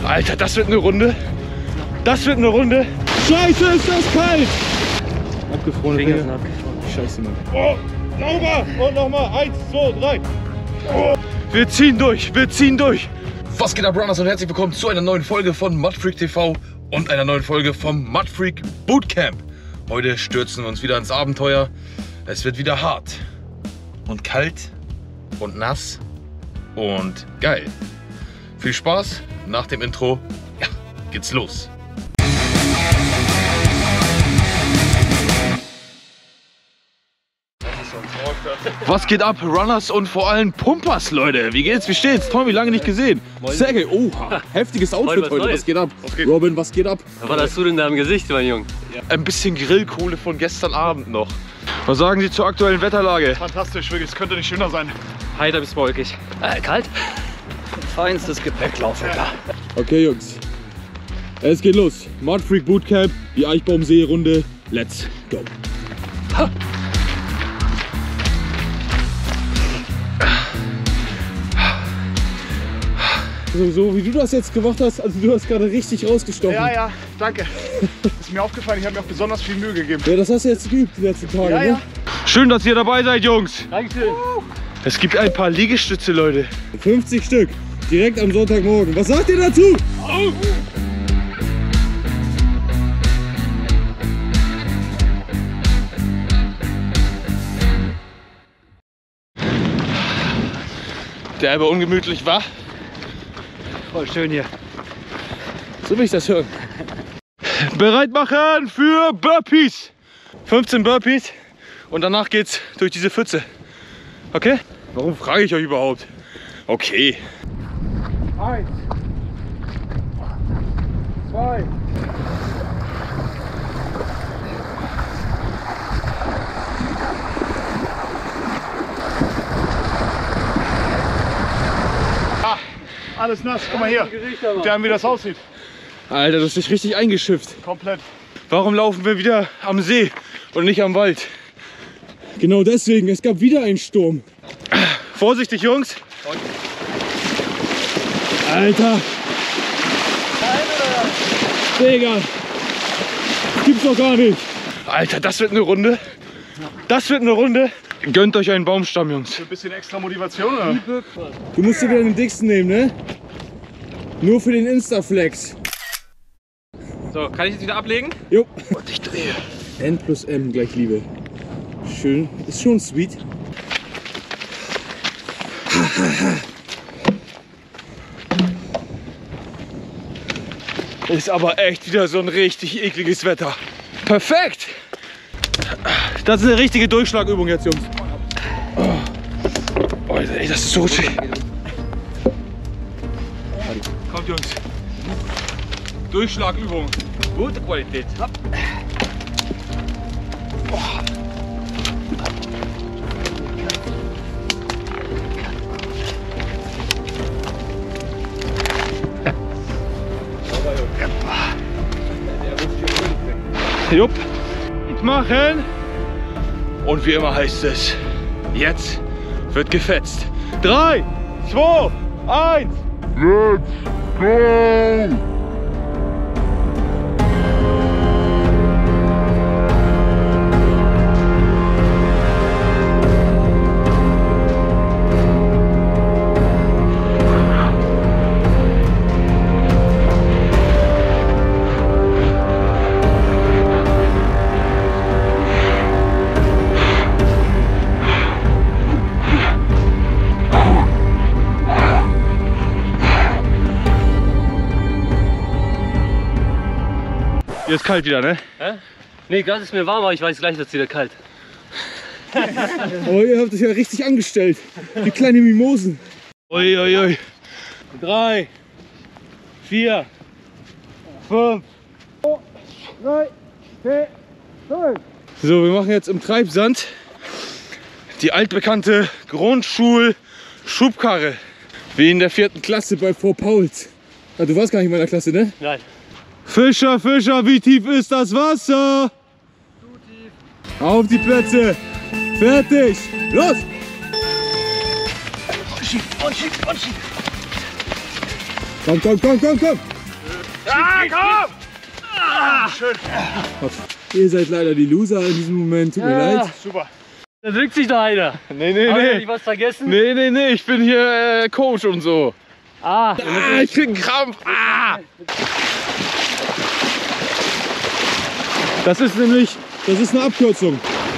Alter, das wird eine Runde. Das wird eine Runde. Scheiße, ist das kalt. Abgefrorene Finger. Scheiße, Mann. Oh, sauber. Und nochmal. 1, 2, 3. Oh. Wir ziehen durch. Wir ziehen durch. Was geht ab, Runners, und herzlich willkommen zu einer neuen Folge von Mudfreak TV und einer neuen Folge vom Mudfreak Bootcamp. Heute stürzen wir uns wieder ins Abenteuer. Es wird wieder hart und kalt und nass und geil. Viel Spaß. Nach dem Intro, ja, geht's los. Was geht ab, Runners und vor allem Pumpers, Leute? Wie geht's? Wie steht's? Tommy, lange nicht gesehen. Sergej, oha, heftiges Outfit heute. Was geht ab? Robin, was geht ab? Was hast du denn da im Gesicht, mein Junge? Ein bisschen Grillkohle von gestern Abend noch. Was sagen Sie zur aktuellen Wetterlage? Fantastisch, wirklich. Es könnte nicht schöner sein. Heiter bis wolkig. Kalt? Feinstes Gepäcklauf, klar. Okay, Jungs. Es geht los. Mudfreak Bootcamp, die Eichbaumsee-Runde. Let's go. Ha. So wie du das jetzt gemacht hast, also du hast gerade richtig rausgestochen. Ja, danke. Ist mir aufgefallen, ich habe mir auch besonders viel Mühe gegeben. Ja, das hast du jetzt geübt die letzten Tage, ja, ne? ja. Schön, dass ihr dabei seid, Jungs. Dankeschön. Es gibt ein paar Liegestütze, Leute. 50 Stück, direkt am Sonntagmorgen. Was sagt ihr dazu? Oh. Der aber ungemütlich war. Voll schön hier. So will ich das hören. Bereit machen für Burpees. 15 Burpees und danach geht's durch diese Pfütze. Okay? Warum frage ich euch überhaupt? Okay. 1, 2. Alles nass, guck mal hier. Guck dir an, wie das aussieht. Alter, das ist dich richtig eingeschifft. Komplett. Warum laufen wir wieder am See und nicht am Wald? Genau deswegen, es gab wieder einen Sturm. Vorsichtig, Jungs. Alter. Digga. Das gibt's doch gar nicht. Alter, das wird eine Runde. Das wird eine Runde. Gönnt euch einen Baumstamm, Jungs. Ein bisschen extra Motivation, oder? Du musst dir wieder den dicksten nehmen, ne? Nur für den Insta-Flex. So, kann ich jetzt wieder ablegen? Jo. Und ich drehe. N plus M gleich Liebe. Schön. Ist schon sweet. Ist aber echt wieder so ein richtig ekliges Wetter. Perfekt. Das ist eine richtige Durchschlagübung jetzt, Jungs. Oh, ey, das ist so rutschig. Kommt, Jungs. Durchschlagübung. Gute Qualität. Jupp. Machen. Und wie immer heißt es, jetzt wird gefetzt. 3, 2, 1. Let's go! Hier ist kalt wieder, ne? Hä? Nee, gerade ist mir warm, aber ich weiß gleich, dass wieder kalt. Aber ihr habt es ja richtig angestellt. Die kleine Mimosen. Ui, ui, ui. 3, 4, 5, 3, 4, 5. So, wir machen jetzt im Treibsand die altbekannte Grundschul-Schubkarre. Wie in der 4. Klasse bei Frau Pauls. Ah, du warst gar nicht in meiner Klasse, ne? Nein. Fischer, Fischer, wie tief ist das Wasser? Zu tief. Auf die Plätze. Fertig. Los! Komm, komm, komm, komm, komm! Ja, komm! Ah, schön. Ihr seid leider die Loser in diesem Moment, tut mir leid. Super. Da drückt sich da einer. Nee, Hab ich was vergessen? Nee, ich bin hier Coach und so. Ah, Ich krieg einen Krampf. Das ist eine Abkürzung.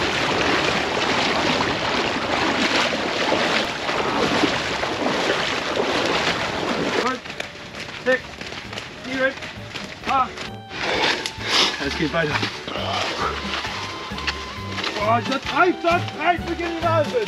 Es geht weiter. Boah, das reicht, wir gehen in den Wahnsinn.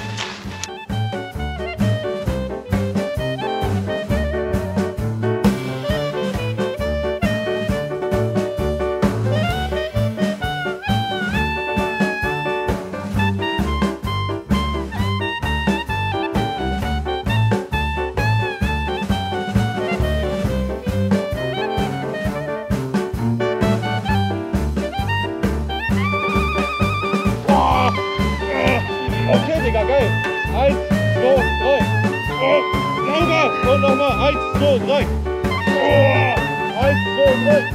Okay, Digga, geil. 1, 2, 3. Oh, sauber. Und nochmal. 1, 2, 3. Oh, 1, 2,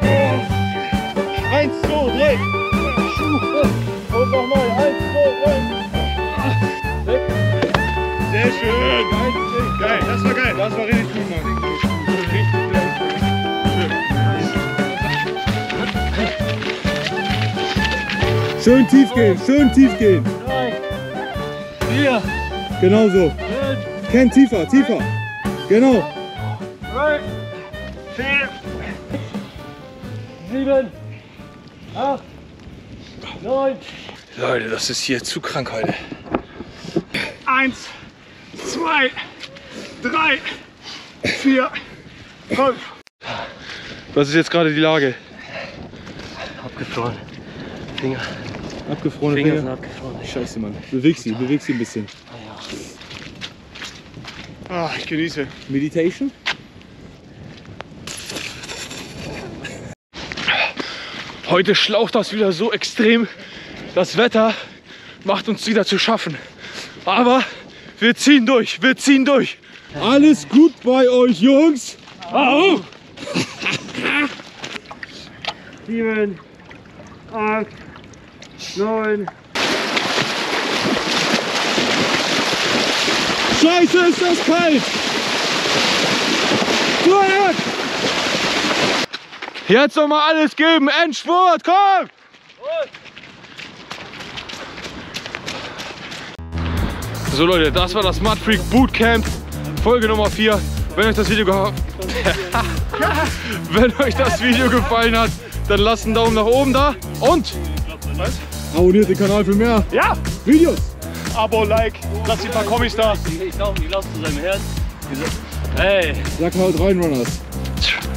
3. 1, 2, 3. Und nochmal. 1, 2, 3. Sehr schön. Geil, das war geil. Das war richtig gut, Mann. Schön tief gehen, schön tief gehen. 4, Genau so. 5, Ken, tiefer, tiefer. Genau. 4, 7, 8, 9. Leute, das ist hier zu krank heute. 1, 2, 3, 4, 5. Was ist jetzt gerade die Lage? Abgefroren. Finger. Abgefrorene Finger Finger. sind abgefroren. Scheiße, Mann. Beweg sie ein bisschen. Ah, ich genieße. Meditation? Heute schlaucht das wieder so extrem. Das Wetter macht uns wieder zu schaffen. Aber wir ziehen durch, Alles gut bei euch, Jungs? 7, 8, 9. Scheiße, ist das kalt! Feuer! Jetzt noch mal alles geben, Endspurt, komm! So Leute, das war das Mudfreak Bootcamp, Folge Nummer 4. Wenn euch das Video gefallen hat, dann lasst einen Daumen nach oben da und Abonniert den Kanal für mehr Videos. Abo, Like, lasst ein paar Kommis da. Ich lauf zu seinem Herz. Hey. Sag mal, haut rein, Runners.